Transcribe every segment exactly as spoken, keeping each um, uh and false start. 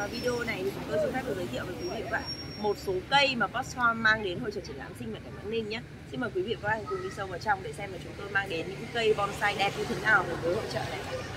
Và video này thì chúng tôi xin phép được giới thiệu với quý vị và các bạn một số cây mà Bosscom mang đến hội chợ triển lãm sinh vật ở Bắc Ninh nhé. Xin mời quý vị và các bạn cùng đi sâu vào trong để xem là chúng tôi mang đến những cây bonsai đẹp như thế nào với hội chợ này.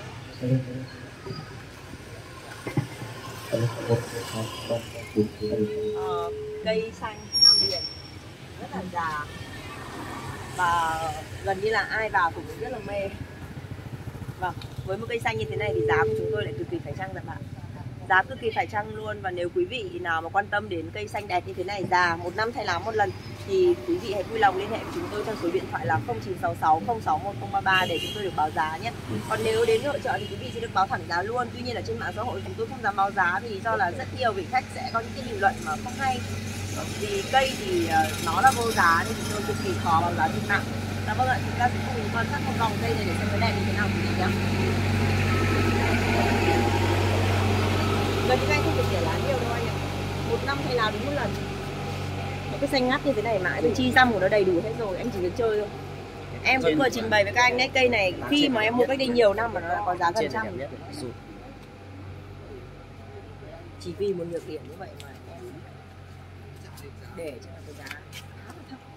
Ờ, cây xanh Nam Điền rất là già và gần như là ai vào cũng rất là mê. Vâng, với một cây xanh như thế này thì giá của chúng tôi lại cực kỳ phải chăng, bạn. Giá cực kỳ phải chăng luôn. Và nếu quý vị nào mà quan tâm đến cây xanh đẹp như thế này, già một năm thay lá một lần, thì quý vị hãy vui lòng liên hệ với chúng tôi theo số điện thoại là không chín sáu sáu không sáu một không ba ba để chúng tôi được báo giá nhé. Còn nếu đến hội chợ thì quý vị sẽ được báo thẳng giá luôn. Tuy nhiên ở trên mạng xã hội chúng tôi không dám báo giá vì do là rất nhiều vị khách sẽ có những cái bình luận mà không hay. Vì cây thì nó là vô giá nên chúng tôi cực kỳ khó báo giá trên mạng. Dạ vâng ạ, chúng ta sẽ cùng quan sát một vòng cây này để xem cái đẹp như thế nào quý vị nhé. Gần như anh không được để lá nhiều đâu anh ạ. Một năm thay lá đúng một lần. Một cái xanh ngắt như thế này mãi thì chi răm của nó đầy đủ hết rồi, anh chỉ việc chơi thôi. Em cũng vừa trình bày với các anh đấy, cây này khi mà em mua cách đây nhiều năm mà nó đã có giá gần trăm. Chỉ vì một nhược điểm như vậy mà em để cho cái giá khá là thấp.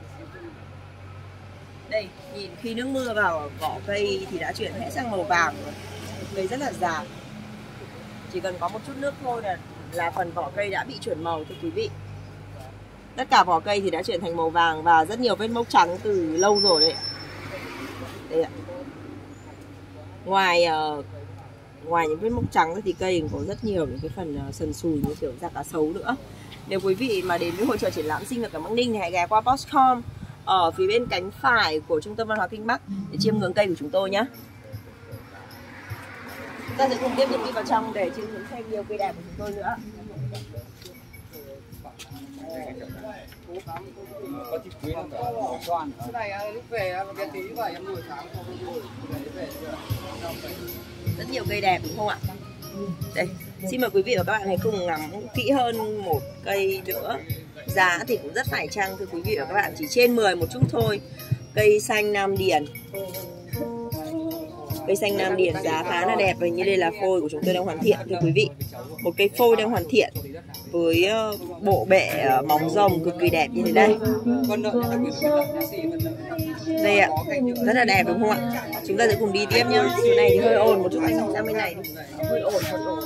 Đây, nhìn khi nước mưa vào vỏ cây thì đã chuyển hết sang màu vàng rồi. Cây rất là già. Chỉ cần có một chút nước thôi là, là phần vỏ cây đã bị chuyển màu thưa quý vị. Tất cả vỏ cây thì đã chuyển thành màu vàng và rất nhiều vết mốc trắng từ lâu rồi đấy. Đây ạ. Ngoài uh, ngoài những vết mốc trắng thì cây có rất nhiều những cái phần uh, sần sùi như kiểu da cá sấu nữa. Nếu quý vị mà đến với hội chợ triển lãm sinh vật ở Bắc Ninh thì hãy ghé qua Bosscom ở phía bên cánh phải của Trung tâm Văn hóa Kinh Bắc để chiêm ngưỡng cây của chúng tôi nhé. Chúng ta sẽ cùng tiếp tục đi vào trong để chiêm ngưỡng thêm nhiều cây đẹp của chúng tôi nữa. Rất nhiều cây đẹp đúng không ạ? Đây, xin mời quý vị và các bạn hãy cùng ngắm kỹ hơn một cây nữa. Giá thì cũng rất phải chăng thưa quý vị và các bạn, chỉ trên mười một chút thôi. Cây xanh Nam Điền. Cây xanh Nam Điền giá khá là đẹp và như đây là phôi của chúng tôi đang hoàn thiện thưa quý vị. Một cây phôi đang hoàn thiện với bộ bệ móng rồng cực kỳ đẹp như thế đây. Đây ạ, rất là đẹp đúng không ạ? Chúng ta sẽ cùng đi tiếp nhá. Chỗ này thì hơi ồn một chút, anh sang bên này hơi ồn, hơi ồn.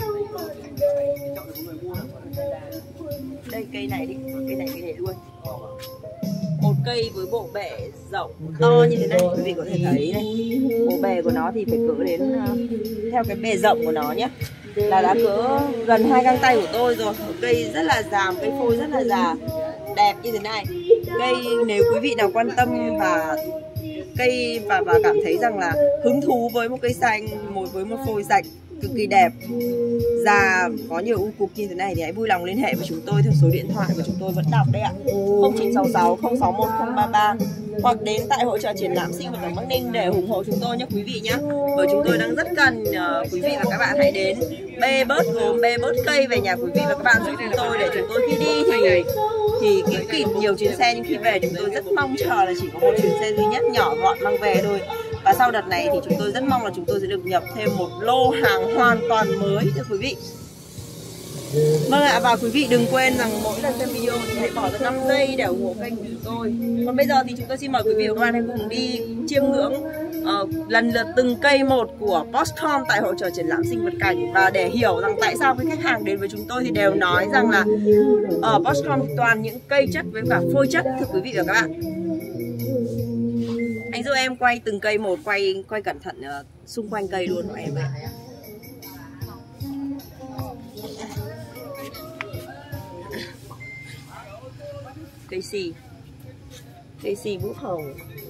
Đây cây này đi, cây này cây này luôn. Một cây với bộ bệ rộng to như thế này, quý vị có thể thấy đây. Bộ bề của nó thì phải cỡ đến theo cái bề rộng của nó nhé, là đã cỡ gần hai găng tay của tôi rồi. Một cây rất là già, một cây phôi rất là già, đẹp như thế này. Cây nếu quý vị nào quan tâm và cây và và cảm thấy rằng là hứng thú với một cây xanh, một với một phôi sạch cực kỳ đẹp, già có nhiều u cục như thế này thì hãy vui lòng liên hệ với chúng tôi theo số điện thoại mà chúng tôi vẫn đọc đây ạ, không chín sáu sáu không sáu một không ba ba, hoặc đến tại hội chợ triển lãm sinh vật ở Bắc Ninh để ủng hộ chúng tôi nhé quý vị nhé. Bởi chúng tôi đang rất cần uh, quý vị và các bạn hãy đến bê bớt gốm, bê bớt cây về nhà quý vị và các bạn giúp chúng tôi, để chúng tôi khi đi thì thì kịp kịp nhiều chuyến xe, nhưng khi về chúng tôi rất mong chờ là chỉ có một chuyến xe duy nhất nhỏ gọn mang về thôi. Và sau đợt này thì chúng tôi rất mong là chúng tôi sẽ được nhập thêm một lô hàng hoàn toàn mới thưa quý vị. Vâng ạ, và quý vị đừng quên rằng mỗi lần xem video thì hãy bỏ ra năm giây để ủng hộ kênh của chúng tôi. Còn bây giờ thì chúng tôi xin mời quý vị và các bạn hãy cùng đi chiêm ngưỡng uh, lần lượt từng cây một của Bosscom tại hội chợ triển lãm sinh vật cảnh. Và để hiểu rằng tại sao cái khách hàng đến với chúng tôi thì đều nói rằng là ở Bosscom toàn những cây chất với cả phôi chất thưa quý vị và các bạn. Anh giúp em quay từng cây một, quay quay cẩn thận uh, xung quanh cây luôn của em ạ. Cây xì, cây xì bút hồng